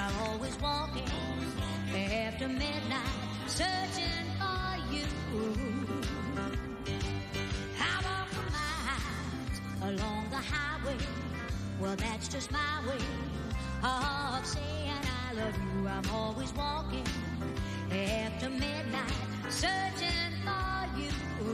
I'm always walking after midnight, searching for you. I walk for miles along the highway. Well, that's just my way of saying I love you. I'm always walking after midnight, searching for you.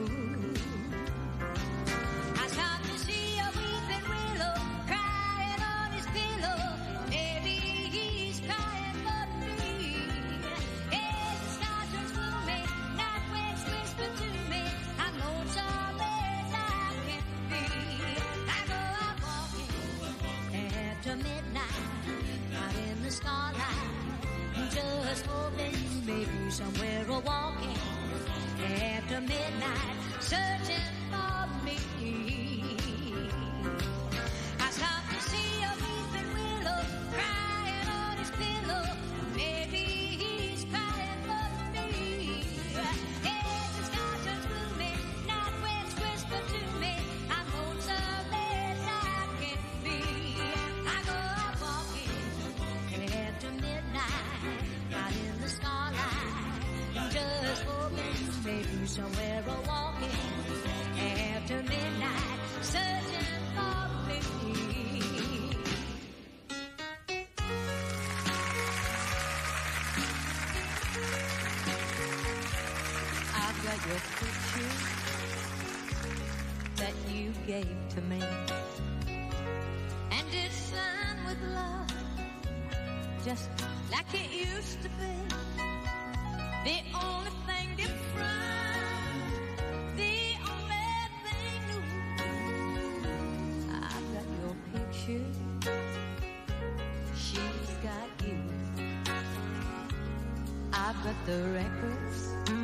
I stopped to see a weeping willow crying on his pillow. Maybe he's crying for me. As the sky turns gloomy, night winds whisper to me, I'm lonesome as I can be. I go out walking after midnight, out in the starlight, just hoping you may be somewhere a walking after midnight, searching for me. I stopped to see a weeping willow crying on his pillow. Maybe he's crying for me. As the sky turns gloomy, night winds whisper to me, I'm lonesome as I can be. I go out walking after midnight, out in the starlight, just hoping maybe somewhere a walking after midnight, searching for me. I've got your picture that you gave to me, and it's signed with love, just like it used to be. The only thing different, the only thing new, I've got your picture, she's got you. I've got the records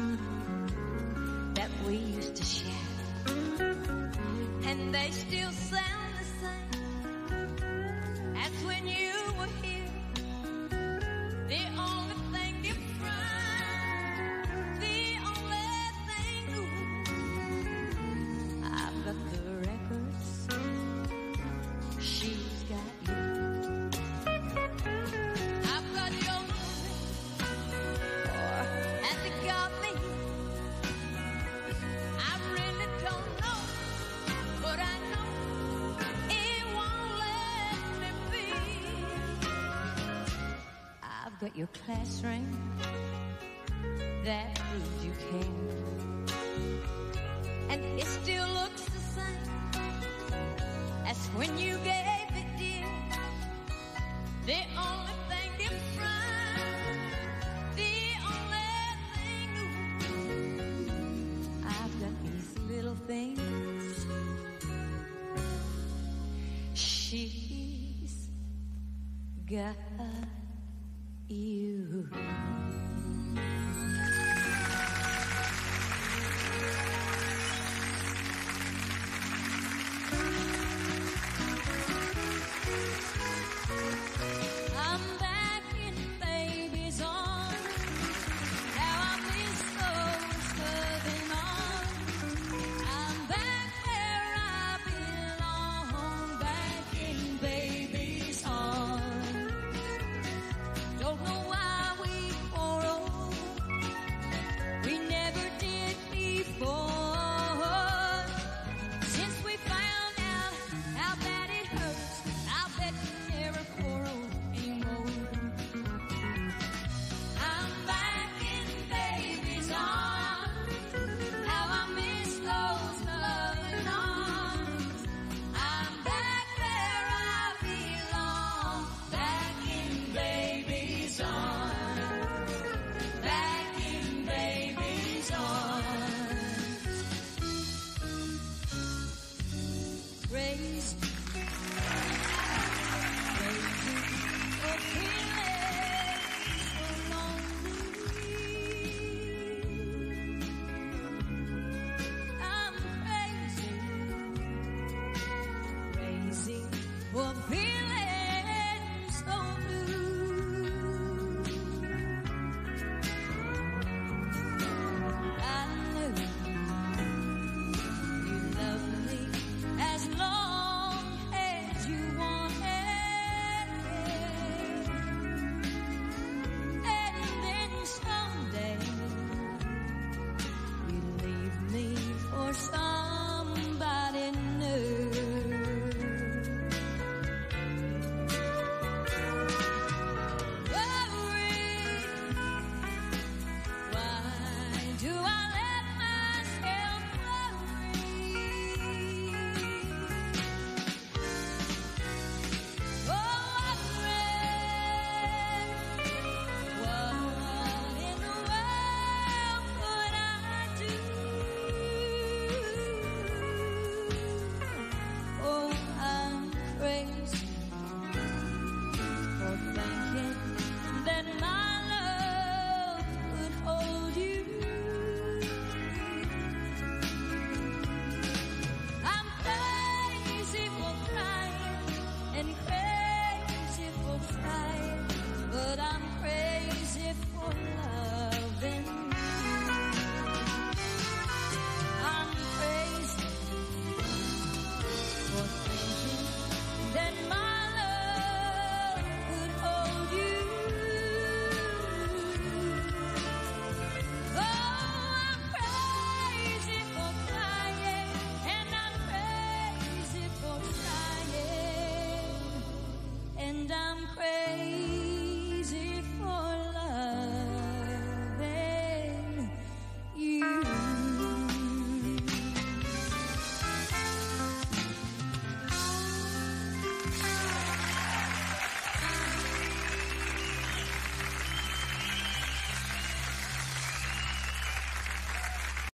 that we used to share, and they still sound the same as when you were here. The only thing different, the only thing new, I've got the records, she's got you. I've got your movie, and they got me. I really don't know, but I know it won't let me be. I've got your class ring that proves you care, and it still looks the same as when you gave it, dear. The only thing different, the only thing new, I've got these little things, she's got you.